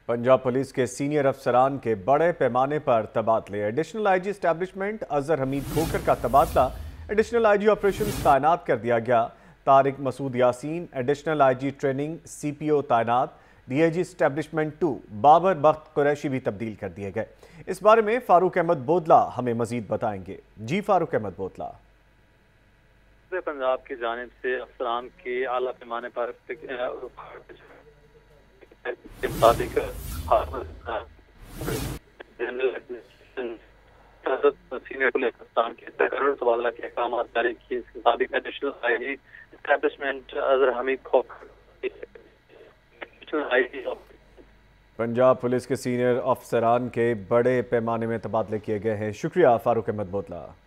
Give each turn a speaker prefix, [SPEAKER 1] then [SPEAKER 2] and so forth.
[SPEAKER 1] Punjab police के senior अफसरान के बड़े पैमाने पर तबादले। Additional IG establishment Azhar Hamid Khokhar का तबादला एडिशनल आईजी ऑपरेशन तैनात कर दिया गया। Tariq Masood Yasin additional IG training CPO तैनात। डीआईजी एस्टैब्लिशमेंट 2 बाबर बख्त कुरैशी भी तब्दील कर दिए गए। इस बारे में फारूक अहमद बोदला हमें मजीद बताएंगे। जी फारूक अहमद बोदला।
[SPEAKER 2] पंजाब की जानिब से अफसरान के आला पैमाने पर सीनियर पुलिस अफसरान के तकर्रुर तबादला के अहकाम जारी किए। इसके मुताबिक additional IG establishment Azhar Hamid Khokhar
[SPEAKER 1] Punjab police के सीनियर अफसरान के बड़े पैमाने में तबादले किए गए हैं। शुक्रिया फारूक अहमद बोदला।